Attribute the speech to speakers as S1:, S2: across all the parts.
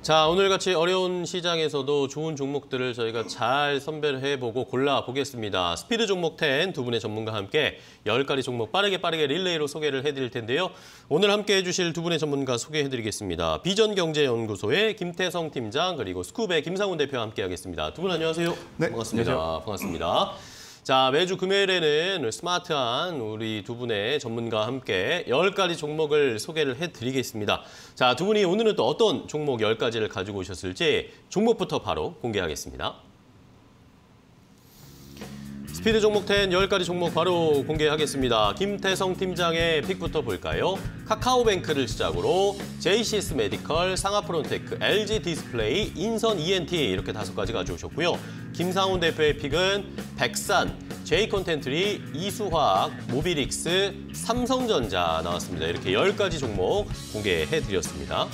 S1: 자, 오늘같이 어려운 시장에서도 좋은 종목들을 저희가 잘 선별해보고 골라보겠습니다. 스피드 종목 10 두 분의 전문가와 함께 10가지 종목 빠르게 릴레이로 소개를 해드릴 텐데요. 오늘 함께 해주실 두 분의 전문가 소개해드리겠습니다. 비전경제연구소의 김태성 팀장 그리고 스쿱의 김상훈 대표와 함께하겠습니다. 두 분 안녕하세요.
S2: 네,
S1: 반갑습니다.
S2: 안녕하세요.
S1: 반갑습니다. 자, 매주 금요일에는 스마트한 우리 두 분의 전문가와 함께 10가지 종목을 소개를 해드리겠습니다. 자, 두 분이 오늘은 또 어떤 종목 10가지를 가지고 오셨을지 종목부터 바로 공개하겠습니다. 스피드 종목 10 10가지 종목 바로 공개하겠습니다. 김태성 팀장의 픽부터 볼까요? 카카오뱅크를 시작으로 JCS 메디컬, 상하프론테크, LG 디스플레이, 인선 ENT 이렇게 5가지 가져오셨고요. 김상훈 대표의 픽은 백산, J컨텐트리, 이수화학, 모비릭스, 삼성전자 나왔습니다. 이렇게 10가지 종목 공개해드렸습니다.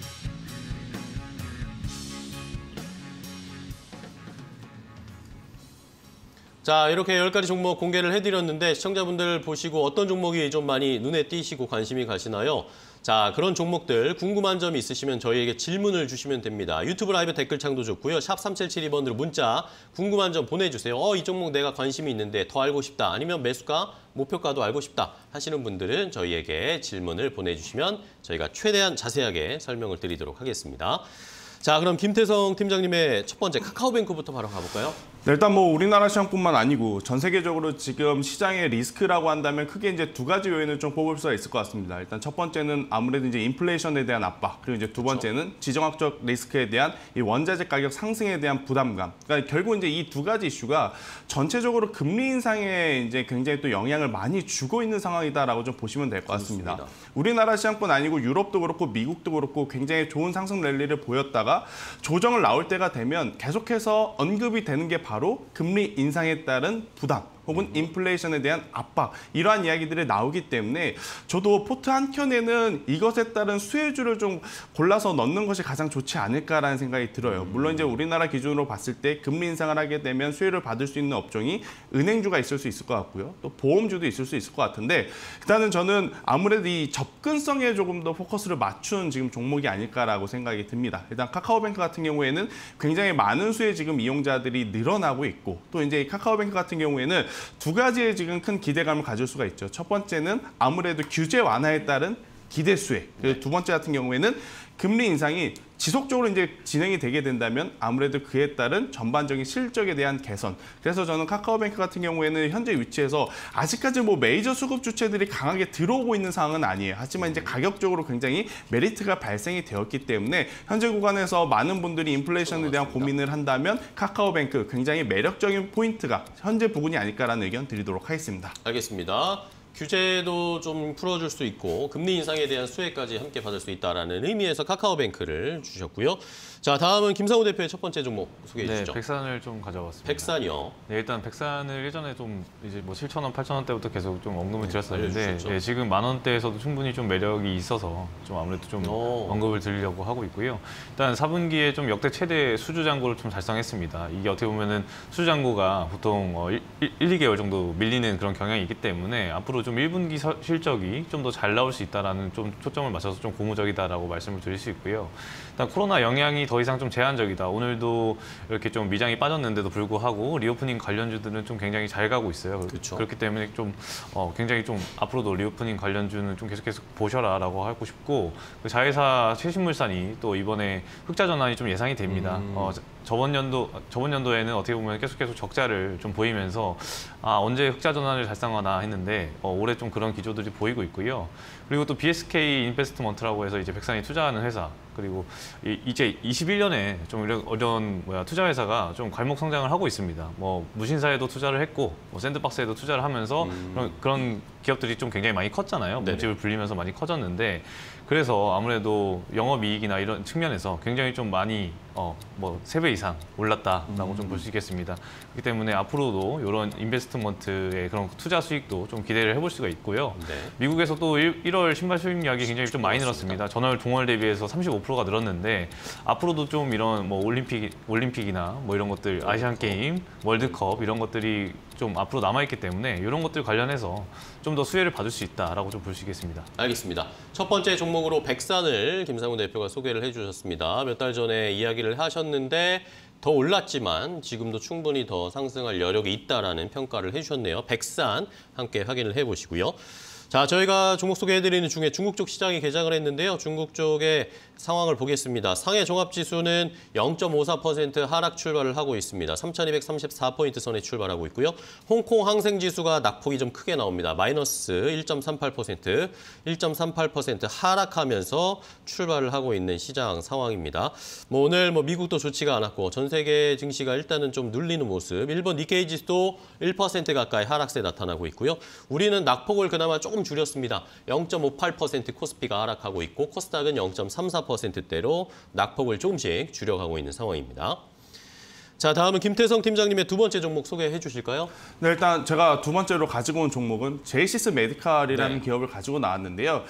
S1: 자, 이렇게 10가지 종목 공개를 해드렸는데 시청자분들 보시고 어떤 종목이 좀 많이 눈에 띄시고 관심이 가시나요? 자, 그런 종목들 궁금한 점이 있으시면 저희에게 질문을 주시면 됩니다. 유튜브 라이브 댓글창도 좋고요. 샵 3772번으로 문자 궁금한 점 보내주세요. 이 종목 내가 관심이 있는데 더 알고 싶다. 아니면 매수가, 목표가도 알고 싶다 하시는 분들은 저희에게 질문을 보내주시면 저희가 최대한 자세하게 설명을 드리도록 하겠습니다. 자, 그럼 김태성 팀장님의 첫 번째 카카오뱅크부터 바로 가볼까요?
S2: 네, 일단 우리나라 시장뿐만 아니고 전 세계적으로 지금 시장의 리스크라고 한다면 크게 이제 2가지 요인을 좀 뽑을 수가 있을 것 같습니다. 일단 첫 번째는 아무래도 이제 인플레이션에 대한 압박, 그리고 이제 두 번째는 지정학적 리스크에 대한 이 원자재 가격 상승에 대한 부담감. 그러니까 결국 이제 이 2가지 이슈가 전체적으로 금리 인상에 이제 굉장히 또 영향을 많이 주고 있는 상황이다라고 좀 보시면 될 것 같습니다. 그렇습니다. 우리나라 시장뿐 아니고 유럽도 그렇고 미국도 그렇고 굉장히 좋은 상승 랠리를 보였다가 조정을 나올 때가 되면 계속해서 언급이 되는 게 바로 금리 인상에 따른 부담 혹은 인플레이션에 대한 압박 이러한 이야기들이 나오기 때문에 저도 포트 한 켠에는 이것에 따른 수혜주를 좀 골라서 넣는 것이 가장 좋지 않을까라는 생각이 들어요. 물론 이제 우리나라 기준으로 봤을 때 금리 인상을 하게 되면 수혜를 받을 수 있는 업종이 은행주가 있을 수 있을 것 같고요. 또 보험주도 있을 수 있을 것 같은데 일단은 저는 아무래도 이 접근성에 조금 더 포커스를 맞춘 지금 종목이 아닐까라고 생각이 듭니다. 일단 카카오뱅크 같은 경우에는 굉장히 많은 수의 지금 이용자들이 늘어나고 있고 또 이제 카카오뱅크 같은 경우에는 2가지의 지금 큰 기대감을 가질 수가 있죠. 첫 번째는 아무래도 규제 완화에 따른 기대 수혜. 그리고 두 번째 같은 경우에는 금리 인상이 지속적으로 이제 진행이 되게 된다면 아무래도 그에 따른 전반적인 실적에 대한 개선. 그래서 저는 카카오뱅크 같은 경우에는 현재 위치에서 아직까지 메이저 수급 주체들이 강하게 들어오고 있는 상황은 아니에요. 하지만 이제 가격적으로 굉장히 메리트가 발생이 되었기 때문에 현재 구간에서 많은 분들이 인플레이션에 대한 고민을 한다면 카카오뱅크 굉장히 매력적인 포인트가 현재 부분이 아닐까라는 의견 드리도록 하겠습니다.
S1: 알겠습니다. 규제도 좀 풀어줄 수 있고 금리 인상에 대한 수혜까지 함께 받을 수 있다는 의미에서 카카오뱅크를 주셨고요. 자, 다음은 김상훈 대표의 첫 번째 종목 소개해 주시죠.
S3: 네, 백산을 좀 가져왔습니다.
S1: 백산이요.
S3: 네, 일단 백산을 예전에 좀 이제 7,000원, 8,000원 때부터 계속 좀 언급을 드렸었는데 네, 지금 10,000원대에서도 충분히 좀 매력이 있어서 좀 아무래도 좀 언급을 드리려고 하고 있고요. 일단 4분기에 좀 역대 최대 수주 잔고를 좀 달성했습니다. 이게 어떻게 보면은 수주 잔고가 보통 1, 2개월 정도 밀리는 그런 경향이 있기 때문에 앞으로 좀 1분기 실적이 좀 더 잘 나올 수 있다라는 좀 초점을 맞춰서 좀 고무적이다라고 말씀을 드릴 수 있고요. 일단 코로나 영향이 더 이상 좀 제한적이다. 오늘도 이렇게 좀 미장이 빠졌는데도 불구하고 리오프닝 관련주들은 좀 굉장히 잘 가고 있어요.
S1: 그쵸.
S3: 그렇기 때문에 좀 굉장히 좀 앞으로도 리오프닝 관련주는 좀 계속해서 보셔라라고 하고 싶고 그 자회사 최신물산이 또 이번에 흑자 전환이 좀 예상이 됩니다. 저번 연도에는 어떻게 보면 계속 적자를 좀 보이면서 언제 흑자 전환을 달성하나 했는데 올해 좀 그런 기조들이 보이고 있고요. 그리고 또 BSK 인베스트먼트라고 해서 이제 백산이 투자하는 회사 그리고 이제 21년에 좀 이런 투자 회사가 좀 괄목 성장을 하고 있습니다. 무신사에도 투자를 했고 샌드박스에도 투자를 하면서 그런 기업들이 좀 굉장히 많이 컸잖아요. 몸집을 불리면서 많이 커졌는데 그래서 아무래도 영업이익이나 이런 측면에서 굉장히 좀 많이 3배 이상 올랐다라고 좀 볼 수 있겠습니다. 그렇기 때문에 앞으로도 이런 인베스트먼트의 그런 투자 수익도 좀 기대를 해볼 수가 있고요.
S1: 네.
S3: 미국에서 또 1월 11월 신발 수입량이 굉장히 좀 많이 늘었습니다. 전월 동월 대비해서 35%가 늘었는데 앞으로도 좀 이런 뭐 올림픽이나 뭐 이런 것들 아시안 게임, 월드컵 이런 것들이 좀 앞으로 남아있기 때문에 이런 것들 관련해서 좀 더 수혜를 받을 수 있다라고 좀 볼 수 있겠습니다.
S1: 알겠습니다. 첫 번째 종목으로 백산을 김상훈 대표가 소개를 해주셨습니다. 몇 달 전에 이야기를 하셨는데 더 올랐지만 지금도 충분히 더 상승할 여력이 있다라는 평가를 해주셨네요. 백산 함께 확인을 해보시고요. 자, 저희가 종목 소개해드리는 중에 중국 쪽 시장이 개장을 했는데요. 중국 쪽의 상황을 보겠습니다. 상해 종합지수는 0.54% 하락 출발을 하고 있습니다. 3,234포인트 선에 출발하고 있고요. 홍콩 항생지수가 낙폭이 좀 크게 나옵니다. 마이너스 1.38%, 1.38% 하락하면서 출발을 하고 있는 시장 상황입니다. 오늘 미국도 좋지가 않았고 전 세계 증시가 일단은 좀 눌리는 모습. 일본 니케이 지수도 1% 가까이 하락세 나타나고 있고요. 우리는 낙폭을 그나마 조금 줄였습니다. 0.58% 코스피가 하락하고 있고 코스닥은 0.34%대로 낙폭을 조금씩 줄여가고 있는 상황입니다. 자, 다음은 김태성 팀장님의 두 번째 종목 소개해 주실까요?
S2: 네, 일단 제가 두 번째로 가지고 온 종목은 제이시스 메디칼이라는 기업을 가지고 나왔는데요.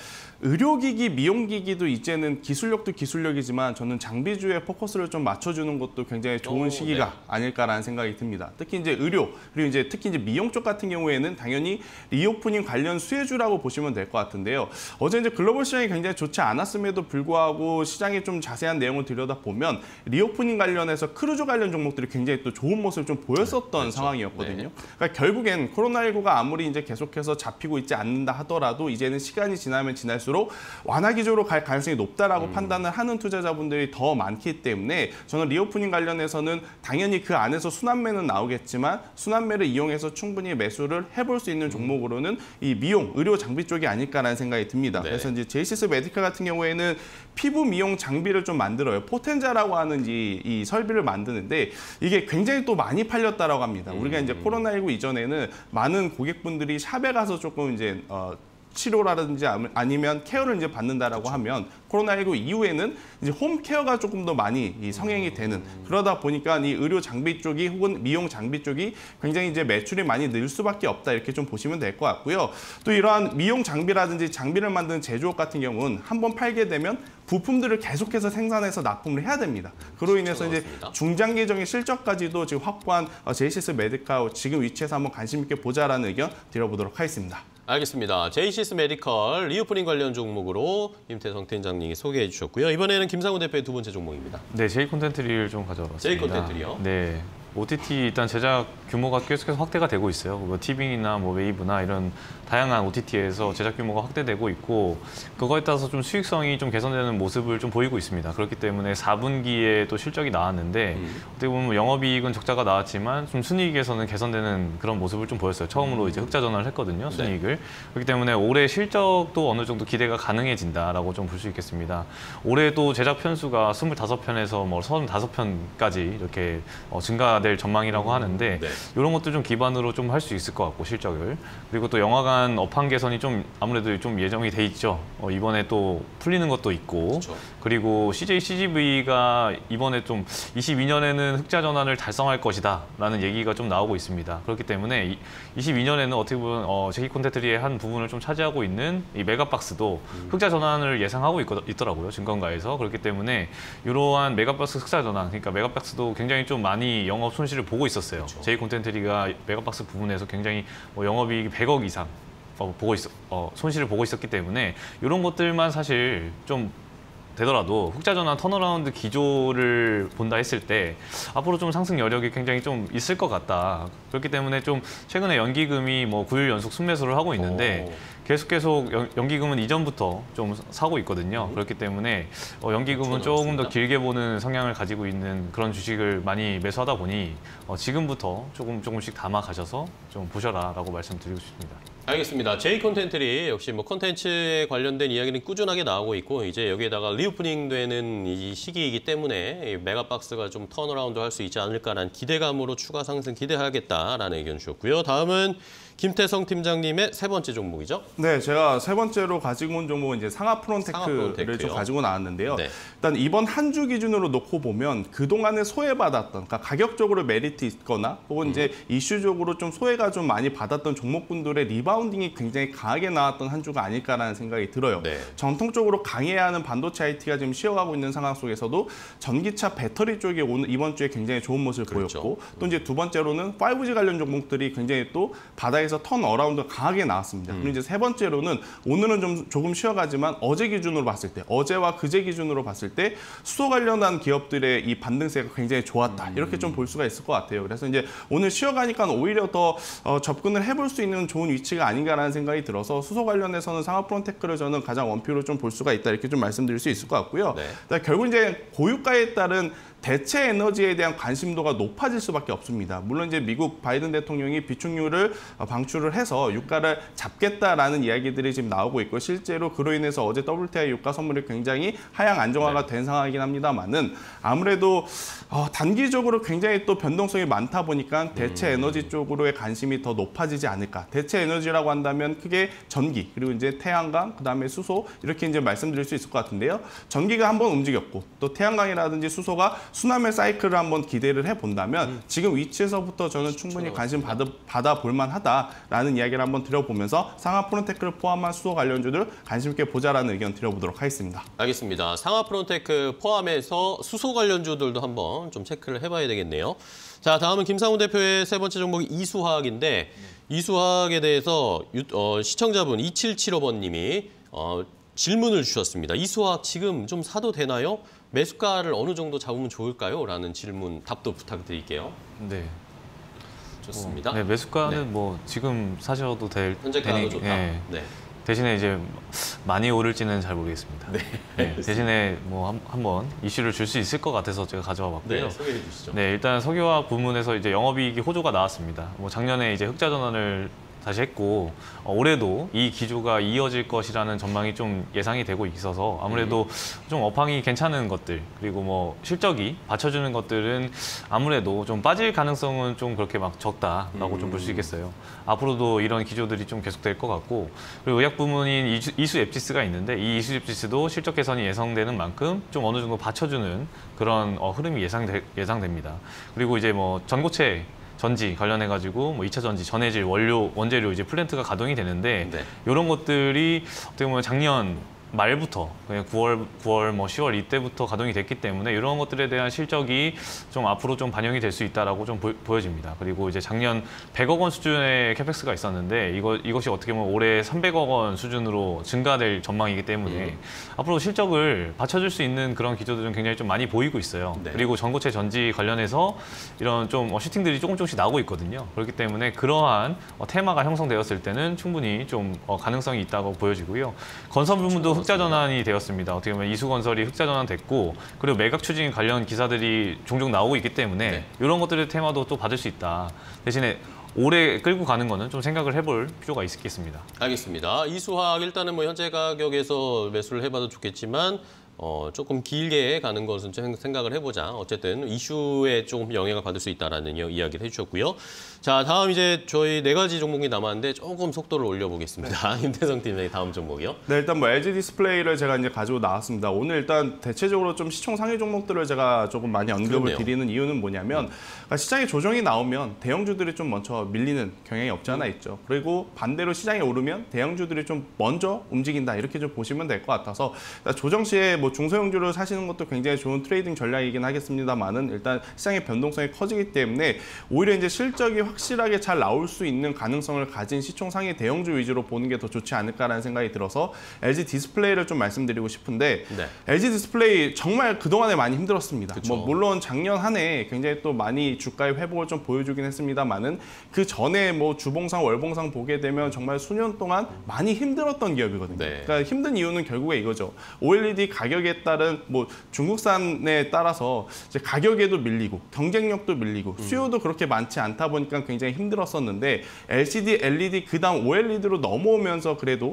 S2: 의료기기, 미용기기도 이제는 기술력도 기술력이지만 저는 장비주에 포커스를 좀 맞춰주는 것도 굉장히 좋은 시기가 아닐까라는 생각이 듭니다. 특히 이제 의료, 그리고 이제 특히 이제 미용 쪽 같은 경우에는 당연히 리오프닝 관련 수혜주라고 보시면 될 것 같은데요. 어제 이제 글로벌 시장이 굉장히 좋지 않았음에도 불구하고 시장의 좀 자세한 내용을 들여다보면 리오프닝 관련해서 크루즈 관련 종목들이 굉장히 또 좋은 모습을 좀 보였었던 상황이었거든요. 그러니까 결국엔 코로나19가 아무리 이제 계속해서 잡히고 있지 않는다 하더라도 이제는 시간이 지나면 지날수록 완화 기조로 갈 가능성이 높다라고 판단을 하는 투자자분들이 더 많기 때문에 저는 리오프닝 관련해서는 당연히 그 안에서 순환매는 나오겠지만 순환매를 이용해서 충분히 매수를 해볼 수 있는 종목으로는 이 미용, 의료 장비 쪽이 아닐까라는 생각이 듭니다.
S1: 네.
S2: 그래서 이제 제이시스 메디칼 같은 경우에는 피부 미용 장비를 좀 만들어요. 포텐자라고 하는 이 설비를 만드는데 이게 굉장히 또 많이 팔렸다라고 합니다. 우리가 이제 코로나19 이전에는 많은 고객분들이 샵에 가서 조금 이제 치료라든지 아니면 케어를 이제 받는다라고 하면 코로나19 이후에는 이제 홈케어가 조금 더 많이 성행이 되는 그러다 보니까 이 의료 장비 쪽이 혹은 미용 장비 쪽이 굉장히 이제 매출이 많이 늘 수밖에 없다 이렇게 좀 보시면 될 것 같고요. 또 이러한 미용 장비라든지 장비를 만드는 제조업 같은 경우는 한번 팔게 되면 부품들을 계속해서 생산해서 납품을 해야 됩니다. 그로 인해서 이제 중장기적인 실적까지도 지금 확보한 제이시스 메디칼 지금 위치에서 한번 관심 있게 보자라는 의견 드려보도록 하겠습니다.
S1: 알겠습니다. 제이시스 메디컬 리오프닝 관련 종목으로 김태성 팀장님이 소개해 주셨고요. 이번에는 김상훈 대표의 두 번째 종목입니다.
S3: 네, 제이콘텐트리를 좀 가져왔습니다.
S1: 제이콘텐트리요?
S3: 네. OTT 일단 제작 규모가 계속해서 확대가 되고 있어요. 뭐 티빙이나 뭐 웨이브나 이런 다양한 OTT에서 제작 규모가 확대되고 있고 그거에 따라서 좀 수익성이 좀 개선되는 모습을 좀 보이고 있습니다. 그렇기 때문에 4분기에 또 실적이 나왔는데 어떻게 보면 영업이익은 적자가 나왔지만 좀 순이익에서는 개선되는 그런 모습을 좀 보였어요. 처음으로 이제 흑자 전환을 했거든요. 순이익을. 그렇기 때문에 올해 실적도 어느 정도 기대가 가능해진다라고 좀 볼 수 있겠습니다. 올해도 제작 편수가 25편에서 뭐 35편까지 이렇게 증가될 전망이라고 하는데 이런 것도 좀 기반으로 좀 할 수 있을 것 같고 실적을. 그리고 또 영화관 업황 개선이 좀 아무래도 좀 예정이 돼 있죠. 이번에 또 풀리는 것도 있고.
S1: 그렇죠.
S3: 그리고 CJCGV가 이번에 좀 22년에는 흑자 전환을 달성할 것이다라는 얘기가 좀 나오고 있습니다. 그렇기 때문에 22년에는 어떻게 보면 제이콘텐트리의 한 부분을 좀 차지하고 있는 이 메가박스도 흑자 전환을 예상하고 있더라고요. 증권가에서. 그렇기 때문에 이러한 메가박스 흑자 전환, 그러니까 메가박스도 굉장히 좀 많이 영업 손실을 보고 있었어요.
S1: 그렇죠.
S3: 제이콘텐트리가 메가박스 부분에서 굉장히 영업이익이 100억 이상 손실을 보고 있었기 때문에 이런 것들만 사실 좀 되더라도 흑자 전환 턴어라운드 기조를 본다 했을 때 앞으로 좀 상승 여력이 굉장히 좀 있을 것 같다. 그렇기 때문에 좀 최근에 연기금이 뭐 9일 연속 순매수를 하고 있는데 계속 연기금은 이전부터 좀 사고 있거든요. 그렇기 때문에 연기금은 조금 더 길게 보는 성향을 가지고 있는 그런 주식을 많이 매수하다 보니 지금부터 조금씩 담아 가셔서 좀 보셔라라고 말씀드리고 싶습니다.
S1: 알겠습니다. 제이콘텐트리 역시 뭐 콘텐츠에 관련된 이야기는 꾸준하게 나오고 있고 이제 여기에다가 리오프닝 되는 이 시기이기 때문에 메가박스가 좀 턴어라운드 할 수 있지 않을까라는 기대감으로 추가 상승 기대하겠다라는 의견 주셨고요. 다음은 김태성 팀장님의 세 번째 종목이죠.
S2: 네, 제가 세 번째로 가지고 온 종목은 이제 상하 프론테크를
S1: 프론테크요.
S2: 좀 가지고 나왔는데요.
S1: 네.
S2: 일단 이번 한 주 기준으로 놓고 보면 그동안에 소외받았던, 그러니까 가격적으로 메리트 있거나 혹은 이제 이슈적으로 좀 소외가 좀 많이 받았던 종목군들의 리바운딩이 굉장히 강하게 나왔던 한 주가 아닐까라는 생각이 들어요.
S1: 네.
S2: 전통적으로 강해야 하는 반도체 IT가 지금 쉬어가고 있는 상황 속에서도 전기차 배터리 쪽이 이번 주에 굉장히 좋은 모습을
S1: 그렇죠.
S2: 보였고, 또 이제 두 번째로는 5G 관련 종목들이 굉장히 또 바닥에서 턴 어라운드 강하게 나왔습니다. 그리고 이제 세 번째로는 오늘은 좀 조금 쉬어가지만 어제 기준으로 봤을 때, 어제와 그제 기준으로 봤을 때 수소 관련한 기업들의 이 반등세가 굉장히 좋았다. 이렇게 좀 볼 수가 있을 것 같아요. 그래서 이제 오늘 쉬어가니까 오히려 더 접근을 해볼 수 있는 좋은 위치가 아닌가라는 생각이 들어서 수소 관련해서는 상하 프론테크를 저는 가장 원표로 좀 볼 수가 있다. 이렇게 좀 말씀드릴 수 있을 것 같고요.
S1: 네.
S2: 결국 이제 고유가에 따른 대체 에너지에 대한 관심도가 높아질 수밖에 없습니다. 물론 이제 미국 바이든 대통령이 비축률을 방출을 해서 유가를 잡겠다라는 이야기들이 지금 나오고 있고, 실제로 그로 인해서 어제 WTI 유가 선물이 굉장히 하향 안정화가 된 상황이긴 합니다만은, 아무래도 단기적으로 굉장히 또 변동성이 많다 보니까 대체 에너지 쪽으로의 관심이 더 높아지지 않을까. 대체 에너지라고 한다면 크게 전기, 그리고 이제 태양광, 그다음에 수소, 이렇게 이제 말씀드릴 수 있을 것 같은데요. 전기가 한번 움직였고, 또 태양광이라든지 수소가 순환매 사이클을 한번 기대를 해본다면 지금 위치에서부터 저는 충분히 관심 받아볼 만하다라는 이야기를 한번 드려보면서 상하 프론테크를 포함한 수소 관련주들 관심 있게 보자라는 의견 드려보도록 하겠습니다.
S1: 알겠습니다. 상하 프론테크 포함해서 수소 관련주들도 한번 좀 체크를 해봐야 되겠네요. 자, 다음은 김상훈 대표의 세 번째 종목이 이수화학인데, 이수화학에 대해서 시청자분 2775번님이 질문을 주셨습니다. 이수화학 지금 좀 사도 되나요? 매수가를 어느 정도 잡으면 좋을까요? 라는 질문, 답도 부탁드릴게요.
S3: 네.
S1: 좋습니다.
S3: 네, 매수가는
S1: 네.
S3: 뭐 지금 사셔도
S1: 현재가도 좋다.
S3: 예.
S1: 네.
S3: 대신에 이제 많이 오를지는 잘 모르겠습니다. 네, 대신에 뭐 한번 이슈를 줄 수 있을 것 같아서 제가 가져와 봤고요.
S1: 네, 소개해 주시죠.
S3: 네, 일단 석유화학 부문에서 이제 영업이익이 호조가 나왔습니다. 뭐 작년에 이제 흑자 전환을 다시 했고, 올해도 이 기조가 이어질 것이라는 전망이 좀 예상이 되고 있어서 아무래도 좀 업황이 괜찮은 것들, 그리고 뭐 실적이 받쳐주는 것들은 아무래도 좀 빠질 가능성은 좀 그렇게 막 적다라고 좀 볼 수 있겠어요. 앞으로도 이런 기조들이 좀 계속될 것 같고, 그리고 의약 부문인 이수 앱지스가 있는데, 이 이수 앱지스도 실적 개선이 예상되는 만큼 좀 어느 정도 받쳐주는 그런 흐름이 예상됩니다. 그리고 이제 뭐 전고체 전지 관련해가지고 뭐 2차 전지, 전해질, 원재료 이제 플랜트가 가동이 되는데,
S1: 네.
S3: 이런 것들이 어떻게 보면 작년 말부터 그냥 9월 뭐 10월 이때부터 가동이 됐기 때문에 이런 것들에 대한 실적이 좀 앞으로 좀 반영이 될 수 있다라고 좀 보여집니다. 그리고 이제 작년 100억 원 수준의 캐펙스가 있었는데 이것이 어떻게 보면 올해 300억 원 수준으로 증가될 전망이기 때문에 앞으로 실적을 받쳐줄 수 있는 그런 기조들은 굉장히 좀 많이 보이고 있어요.
S1: 네.
S3: 그리고 전고체 전지 관련해서 이런 좀 슈팅들이 조금씩 나오고 있거든요. 그렇기 때문에 그러한 테마가 형성되었을 때는 충분히 좀 가능성이 있다고 보여지고요. 건설 부문도 흑자 전환이 되었습니다. 어떻게 보면 이수건설이 흑자 전환됐고, 그리고 매각 추진 관련 기사들이 종종 나오고 있기 때문에
S1: 네.
S3: 이런 것들의 테마도 또 받을 수 있다. 대신에 오래 끌고 가는 거는 좀 생각을 해볼 필요가 있겠습니다.
S1: 알겠습니다. 이수화학 일단은 뭐 현재 가격에서 매수를 해봐도 좋겠지만 조금 길게 가는 것은 좀 생각을 해보자. 어쨌든 이슈에 조금 영향을 받을 수 있다라는 이야기를 해주셨고요. 자, 다음 이제 저희 4가지 종목이 남았는데 조금 속도를 올려보겠습니다. 임태성 팀장의 다음 종목이요.
S2: 네, 일단 뭐 LG 디스플레이를 제가 이제 가지고 나왔습니다. 오늘 일단 대체적으로 좀 시총 상위 종목들을 제가 조금 많이 언급을
S1: 그렇네요.
S2: 드리는 이유는 뭐냐면, 그러니까 시장에 조정이 나오면 대형주들이 좀 먼저 밀리는 경향이 없지 않아 있죠. 그리고 반대로 시장이 오르면 대형주들이 좀 먼저 움직인다, 이렇게 좀 보시면 될 것 같아서, 조정 시에 뭐 중소형주를 사시는 것도 굉장히 좋은 트레이딩 전략이긴 하겠습니다만은, 일단 시장의 변동성이 커지기 때문에 오히려 이제 실적이 확실하게 잘 나올 수 있는 가능성을 가진 시총 상위 대형주 위주로 보는 게 더 좋지 않을까라는 생각이 들어서 LG 디스플레이를 좀 말씀드리고 싶은데,
S1: 네.
S2: LG 디스플레이 정말 그동안에 많이 힘들었습니다.
S1: 그쵸.
S2: 뭐 물론 작년 한 해 굉장히 또 많이 주가의 회복을 좀 보여주긴 했습니다만은, 그 전에 뭐 주봉상, 월봉상 보게 되면 정말 수년 동안 많이 힘들었던 기업이거든요.
S1: 네.
S2: 그러니까 힘든 이유는 결국에 이거죠. OLED 가격이 가격에 따른 뭐 중국산에 따라서 이제 가격에도 밀리고 경쟁력도 밀리고 수요도 그렇게 많지 않다 보니까 굉장히 힘들었었는데 LCD, LED 그다음 OLED로 넘어오면서 그래도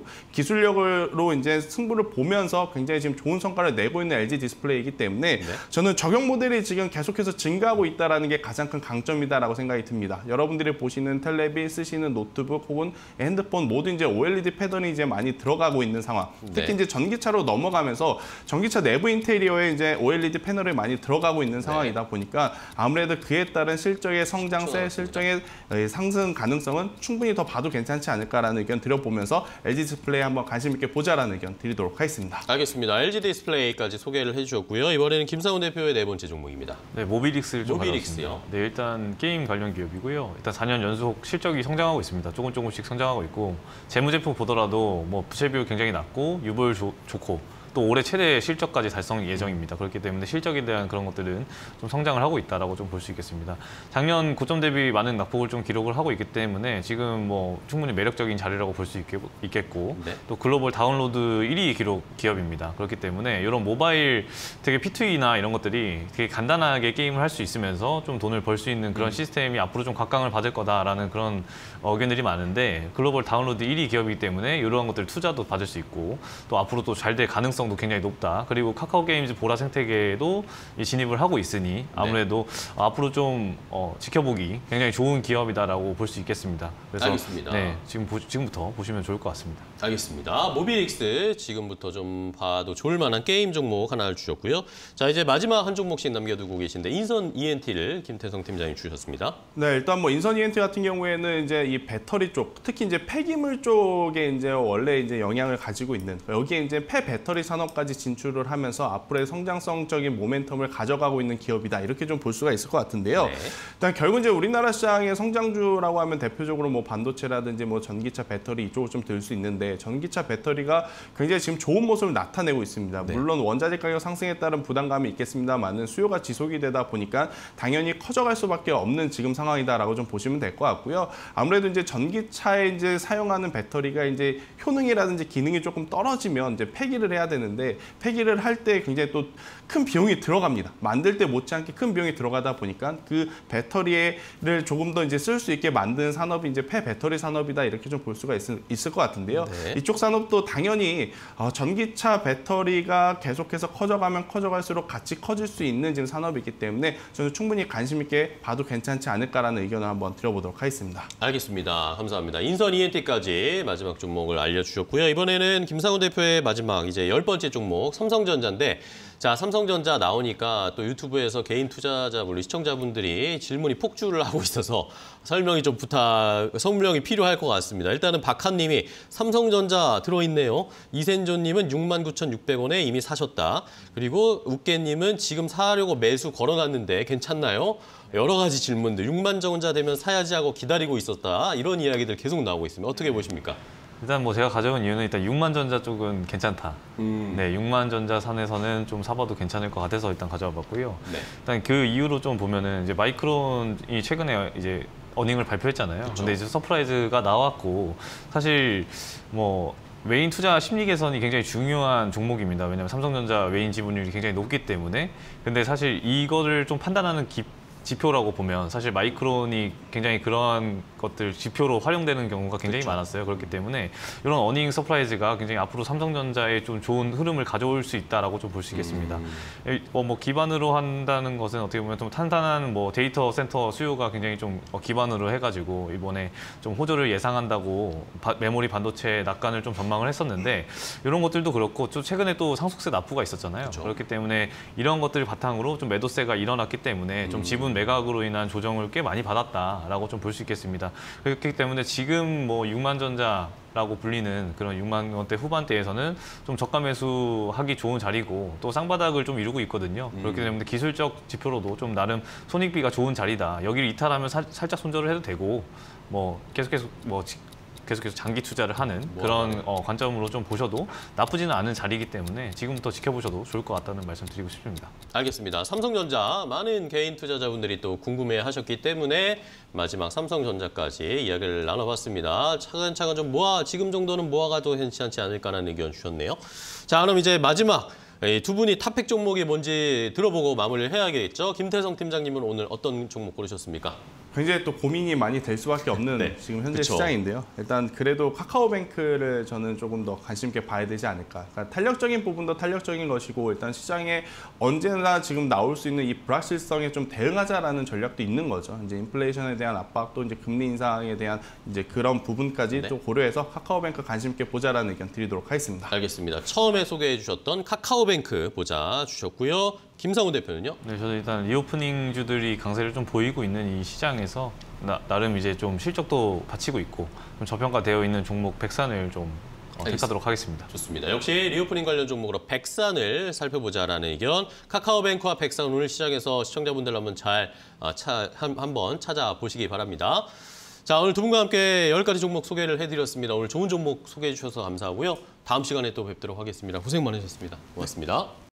S2: 기술력으로 이제 승부를 보면서 굉장히 지금 좋은 성과를 내고 있는 LG 디스플레이이기 때문에 저는 적용 모델이 지금 계속해서 증가하고 있다는 게 가장 큰 강점이다라고 생각이 듭니다. 여러분들이 보시는 텔레비, 쓰시는 노트북 혹은 핸드폰 모두 이제 OLED 패턴이 이제 많이 들어가고 있는 상황. 특히 이제 전기차로 넘어가면서 전기차 내부 인테리어에 이제 OLED 패널이 많이 들어가고 있는 상황이다 보니까 아무래도 그에 따른 실적의 성장세, 실적의 상승 가능성은 충분히 더 봐도 괜찮지 않을까라는 의견 드려보면서 LG 디스플레이 한번 관심 있게 보자라는 의견 드리도록 하겠습니다.
S1: 알겠습니다. LG 디스플레이까지 소개를 해주셨고요. 이번에는 김상훈 대표의 네 번째 종목입니다.
S3: 네, 모비릭스를 좀
S1: 모비릭스요.
S3: 가져왔습니다. 네, 일단 게임 관련 기업이고요. 일단 4년 연속 실적이 성장하고 있습니다. 조금씩 성장하고 있고 재무제표 보더라도 뭐 부채 비율 굉장히 낮고 유보율 좋고 또 올해 최대 실적까지 달성 예정입니다. 그렇기 때문에 실적에 대한 그런 것들은 좀 성장을 하고 있다라고 좀 볼 수 있겠습니다. 작년 고점 대비 많은 낙폭을 좀 기록을 하고 있기 때문에 지금 뭐 충분히 매력적인 자리라고 볼 수 있겠고 또 글로벌 다운로드 1위 기록 기업입니다. 그렇기 때문에 이런 모바일 되게 P2E나 이런 것들이 되게 간단하게 게임을 할 수 있으면서 좀 돈을 벌 수 있는 그런 시스템이 앞으로 좀 각광을 받을 거다라는 그런 의견들이 많은데 글로벌 다운로드 1위 기업이기 때문에 이러한 것들 투자도 받을 수 있고 또 앞으로 또 잘 될 가능성 도 굉장히 높다. 그리고 카카오 게임즈 보라 생태계에도 진입을 하고 있으니 아무래도 앞으로 좀 지켜보기 굉장히 좋은 기업이다라고 볼 수 있겠습니다. 그래서
S1: 알겠습니다.
S3: 네, 지금부터 보시면 좋을 것 같습니다.
S1: 알겠습니다. 모비릭스 지금부터 좀 봐도 좋을 만한 게임 종목 하나를 주셨고요. 자, 이제 마지막 한 종목씩 남겨두고 계신데 인선 ENT를 김태성 팀장님 주셨습니다.
S2: 네, 일단 뭐 인선 ENT 같은 경우에는 이제 이 배터리 쪽, 특히 이제 폐기물 쪽에 이제 원래 이제 영향을 가지고 있는 여기에 이제 폐배터리 산업까지 진출을 하면서 앞으로의 성장성적인 모멘텀을 가져가고 있는 기업이다. 이렇게 좀 볼 수가 있을 것 같은데요. 일단 결국 이제 우리나라 시장의 성장주라고 하면 대표적으로 뭐 반도체라든지 뭐 전기차 배터리 이쪽을 좀 들 수 있는데 전기차 배터리가 굉장히 지금 좋은 모습을 나타내고 있습니다. 물론 원자재 가격 상승에 따른 부담감이 있겠습니다만은 수요가 지속이 되다 보니까 당연히 커져갈 수밖에 없는 지금 상황이다라고 좀 보시면 될 것 같고요. 아무래도 이제 전기차에 이제 사용하는 배터리가 이제 효능이라든지 기능이 조금 떨어지면 이제 폐기를 해야 되는데 폐기를 할 때 굉장히 또 큰 비용이 들어갑니다. 만들 때 못지않게 큰 비용이 들어가다 보니까 그 배터리를 조금 더 이제 쓸 수 있게 만든 산업이 이제 폐배터리 산업이다 이렇게 좀 볼 수가 있을 것 같은데요. 이쪽 산업도 당연히 전기차 배터리가 계속해서 커져가면 커져갈수록 같이 커질 수 있는 지금 산업이기 때문에 저는 충분히 관심 있게 봐도 괜찮지 않을까라는 의견을 한번 드려보도록 하겠습니다.
S1: 알겠습니다. 감사합니다. 인선 ENT까지 마지막 종목을 알려주셨고요. 이번에는 김상훈 대표의 마지막 이제 10번째 종목 삼성전자인데 자, 삼성전자 나오니까 또 유튜브에서 개인 투자자분, 시청자분들이 질문이 폭주를 하고 있어서 설명이 필요할 것 같습니다. 일단은 박한님이 삼성전자 들어있네요. 이센조님은 69,600원에 이미 사셨다. 그리고 웃개님은 지금 사려고 매수 걸어놨는데 괜찮나요? 여러 가지 질문들, 6만 전자 되면 사야지 하고 기다리고 있었다. 이런 이야기들 계속 나오고 있습니다. 어떻게 보십니까?
S3: 일단 뭐 제가 가져온 이유는 일단 6만 전자 쪽은 괜찮다. 네, 6만 전자 선에서는 좀 사봐도 괜찮을 것 같아서 일단 가져와 봤고요. 일단 그 이유로 좀 보면은 이제 마이크론이 최근에 이제 어닝을 발표했잖아요. 근데 이제 서프라이즈가 나왔고 사실 뭐 외인 투자 심리 개선이 굉장히 중요한 종목입니다. 왜냐하면 삼성전자 외인 지분율이 굉장히 높기 때문에. 근데 사실 이거를 좀 판단하는 지표라고 보면 사실 마이크론이 굉장히 그러한 것들 지표로 활용되는 경우가 굉장히 많았어요. 그렇기 때문에 이런 어닝 서프라이즈가 굉장히 앞으로 삼성전자에 좀 좋은 흐름을 가져올 수 있다라고 좀 볼 수 있겠습니다. 뭐 기반으로 한다는 것은 어떻게 보면 좀 탄탄한 뭐 데이터 센터 수요가 굉장히 좀 기반으로 해가지고 이번에 좀 호조를 예상한다고 메모리 반도체 낙관을 좀 전망을 했었는데 이런 것들도 그렇고 또 최근에 또 상속세 납부가 있었잖아요. 그렇기 때문에 이런 것들 바탕으로 좀 매도세가 일어났기 때문에 좀 지분 매각으로 인한 조정을 꽤 많이 받았다라고 좀 볼 수 있겠습니다. 그렇기 때문에 지금 뭐 6만 전자라고 불리는 그런 6만 원대 후반대에서는 좀 저가 매수하기 좋은 자리고 또 쌍바닥을 좀 이루고 있거든요. 그렇기 때문에 기술적 지표로도 좀 나름 손익비가 좋은 자리다. 여기를 이탈하면 살짝 손절을 해도 되고 뭐 계속해서 장기 투자를 하는 그런 관점으로 좀 보셔도 나쁘지는 않은 자리이기 때문에 지금부터 지켜보셔도 좋을 것 같다는 말씀 드리고 싶습니다.
S1: 알겠습니다. 삼성전자 많은 개인 투자자분들이 또 궁금해하셨기 때문에 마지막 삼성전자까지 이야기를 나눠봤습니다. 차근차근 좀 지금 정도는 모아가도 괜찮지 않을까라는 의견 주셨네요. 자, 그럼 이제 마지막 이 두 분이 탑픽 종목이 뭔지 들어보고 마무리를 해야겠죠. 김태성 팀장님은 오늘 어떤 종목 고르셨습니까?
S2: 굉장히 또 고민이 많이 될 수밖에 없는
S1: 네.
S2: 지금 현재
S1: 그쵸.
S2: 시장인데요. 일단 그래도 카카오뱅크를 저는 조금 더 관심 있게 봐야 되지 않을까. 그러니까 탄력적인 부분도 탄력적인 것이고 일단 시장에 언제나 지금 나올 수 있는 이 불확실성에 좀 대응하자라는 전략도 있는 거죠. 이제 인플레이션에 대한 압박 또 이제 금리 인상에 대한 이제 그런 부분까지
S1: 네.
S2: 또 고려해서 카카오뱅크 관심 있게 보자라는 의견 드리도록 하겠습니다.
S1: 알겠습니다. 처음에 소개해 주셨던 카카오뱅크 보자 주셨고요. 김상훈 대표는요?
S3: 네, 저도 일단 리오프닝 주들이 강세를 좀 보이고 있는 이 시장에서 나름 이제 좀 실적도 받치고 있고 좀 저평가되어 있는 종목 백산을 좀 택하도록 하겠습니다.
S1: 좋습니다. 역시 리오프닝 관련 종목으로 백산을 살펴보자라는 의견. 카카오뱅크와 백산 오늘 시장에서 시청자분들 한번 잘 한번 찾아보시기 바랍니다. 자, 오늘 두 분과 함께 10가지 종목 소개를 해드렸습니다. 오늘 좋은 종목 소개해 주셔서 감사하고요. 다음 시간에 또 뵙도록 하겠습니다. 고생 많으셨습니다. 고맙습니다.